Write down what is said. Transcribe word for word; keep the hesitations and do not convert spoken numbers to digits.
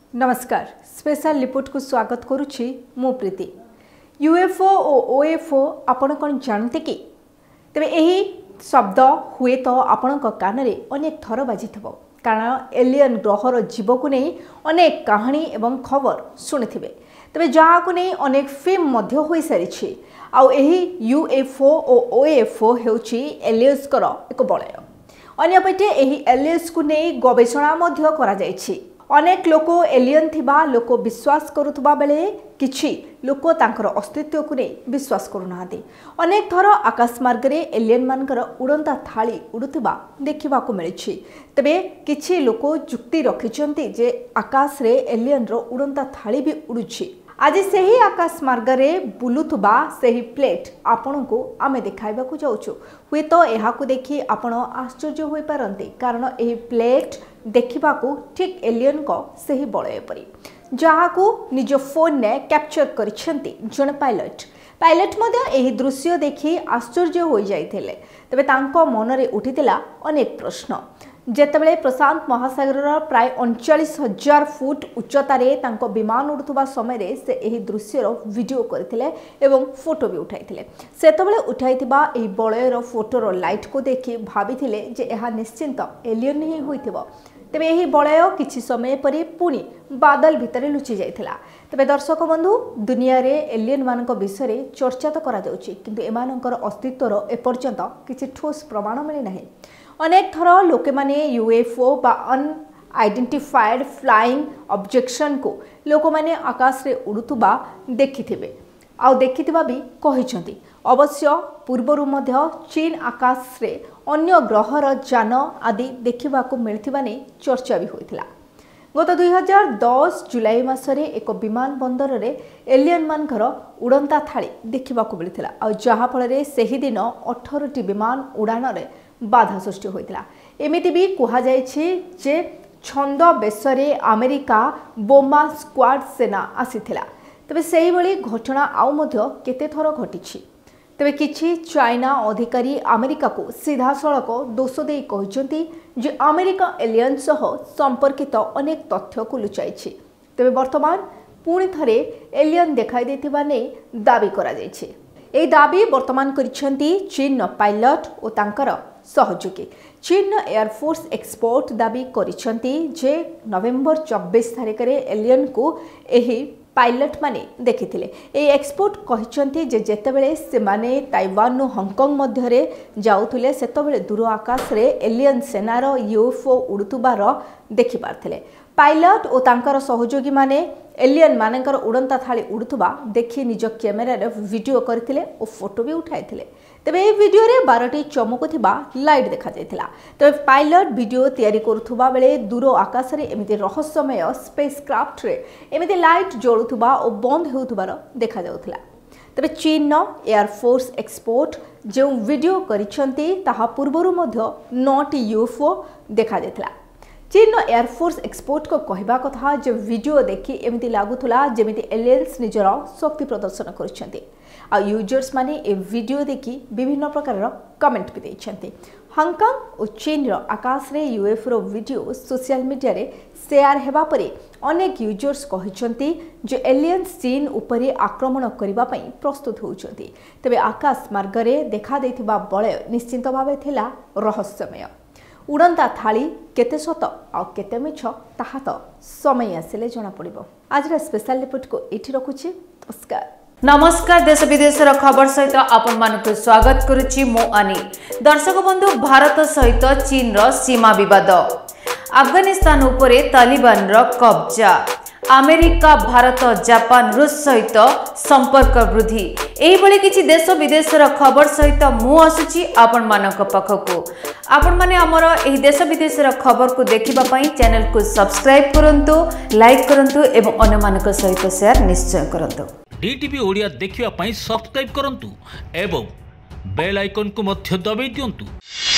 नमस्कार special report को स्वागत करुछि मु प्रीति। यूएफओ और ओएफओ आपण कौन जानते कि तेरे यही शब्द हुए तो आपण कान में अनेक थर बाजी थो कारण एलियन ग्रहर जीव को नहीं अनेक कहानी एवं खबर शुणी थे तेरे जहाँ को नहीं अनेक फिल्म मध्य हो सारी आउ यही यूएफओ और ओएफओ हेउछि एलियंस कर एक बलय अन्यपटे यही एलियंस को नहीं गवेषणा मध्य करा जायछि। अनेक लोक एलियन थिबा लोक विश्वास करुथबा बेले किछि लोक तांकर अस्तित्व को नहीं विश्वास करूनाहांती। अनेक थर आकाश मार्ग रे एलियन मानकर उड़ंता थाली उड़ुथिबा देखिबा को मिलिछि। तबे किछि लोक जुक्ति रखिछन्ति जे आकाश रे एलियन रो उड़ंता थाली भी उड़ुछि। आज सही आकाश मार्ग रे बुलुथबा सही प्लेट आपण को आमे देखाइबा को जाउछु। हुए तो एहा को देखि आपण आश्चर्य होई पारंती कारण एही प्लेट देखिबा को ठीक एलियन को सही बलय परी जहाँ को निज फोन ने कैप्चर करिसेंती जण पायलट पायलट मध्य एही दृश्य देखि आश्चर्य होई जाइथिले। तबे तांको मन रे उठितिला अनेक प्रश्न जेतेबेले प्रशांत महासागर प्राय उनचालीस हजार फुट उच्चतारे तांको विमान उड़ुथबा समय रे से एही दृश्यर वीडियो करथिले एवं फोटो भी उठाइथिले। सेतेबेले उठाइथिबा एही बलयर फोटोर लाइट को देखि भाबिथिले जे एहा निश्चिंत एलियन ही होइथिबो। तेबे यही बलय किछि समय परे पुणी बादल भितरे लुचि जाइथिला। तेबे दर्शक बंधु दुनिया रे एलियन मानक विषय रे चर्चा तो करा जाउछि किंतु एमानकर अस्तित्वर एपर्यंत किछि ठोस प्रमाण मिले नाही। अनेक थर लोके माने यूएफओ बा अनआइडेंटिफाइड फ्लाइंग ऑब्जेक्शन को लोक माने आकाश रे उड़ुथबा देखिथिबे आ देखिथिबा भी कहिसंती। अवश्य पूर्वरु मध्य चीन आकाश रे अन्य ग्रहर जान आदि देखिबा को मिलथिबा नै चर्चा भी होइथिला। गत दुई हजार दस जुलाई मासरे एक विमान बंदर रे एलियन मानकर उड़ंता थाली देखिबा को मिलथिला आ जहा फल रे सेही दिन अठारह टी विमान उड़ान रे बाधा सृष्टि होइतिला। एमिति भी कहा जायछि जे छंद बेसरे अमेरिका बोमा स्क्वाड सेना आसीथिला। तबे सेही बळी घटना आउ मध्य केते थर घटिछि। तबे किछि चाइना अधिकारी अमेरिका को सीधा सड़क दोष दे कहिसंती जे अमेरिका एलियन सह संपर्कित अनेक तथ्य को लुचाइछि। तबे वर्तमान पुणी थरे एलियन देखाई देथिबा नै दाबी करा जायछि। एई दाबी वर्तमान करिसंती चीन पायलट और तांकर सहयोगी। चीन एयरफोर्स एक्सपर्ट दाबी करिसंती जे नवेम्बर चौबीस तारिख रे एलियन को एही पायलट माने देखिथिले। ए एक्सपर्ट कहिसंती जे जेतेबेले से माने ताइवान नो हांगकांग मध्य रे जाउथुले सेतेबेले दूर आकाश रे एलियन सेनार यूएफओ उड़ुतुबार देखि पारथिले। पायलट और तांकर सहयोगी माने एलियन मानकर उड़ंता थाली उड़ुथबा देखि निज कैमेरा रे वीडियो करथिले और फोटो भी उठाइथिले। तबे ए वीडियो रे बारह चमकुथिबा लाइट देखा जायथिला। तबे पायलट वीडियो तयारी करुथबा बेले दूर आकाश रे एमिति रहस्यमय स्पेसक्राफ्ट रे एमिति लाइट जळुथबा और बंद हेउथबार देखा जाउथिला। तबे चीन एयरफोर्स एक्सपर्ट जो वीडियो करिसंती ताहा पूर्वरु मध्य नौ टी यूएफओ देखा जायथिला। चीन एयरफोर्स एक्सपर्ट को कहवा कथा जो वीडियो देखि एमिति लागुथुला जेमिति एलियंस निजर शक्ति प्रदर्शन करिसंती आ यूजर्स माने ए वीडियो देखि विभिन्न प्रकार कमेंट भी देइछंती। हांगकांग और चीन रो आकाश रे यूएफओ रो वीडियो सोशल मीडिया रे शेयर हेबा परे अनेक यूजर्स कहिसंती जे एलियंस चीन उपरे आक्रमण करिबा पई प्रस्तुत होउछंती। तबे आकाश मार्ग रे देखा देथिबा बलय निश्चित भावे थिला रहस्यमय। उड़ंता थाली केते सत आ केते मिछ ताहा तो समय आसिले जणा पड़िबो। आज रा स्पेशल रिपोर्ट को एठी रखुछि। नमस्कार नमस्कार देश विदेश खबर सहित आपण मानक स्वागत करुछि मो अनी। दर्शक बंधु भारत सहित चीन रो सीमा विवाद अफगानिस्तान उपरे तालिबान रो कब्जा अमेरिका भारत जापान रूस सहित संपर्क वृद्धि एही बळे किछि देश विदेश खबर सहित मु आसुछि आपण मानक पाखकु। आपण माने हमर एही देश विदेश खबर को देखिबा पई चैनल को सब्सक्राइब करंतु लाइक करंतु एवं अन्य मानक सहित शेयर निश्चय करंतु। डीटीवी ओडिया देखिबा पई सब्सक्राइब करंतु एवं बेल आइकन को मध्य दबाई दियंतु।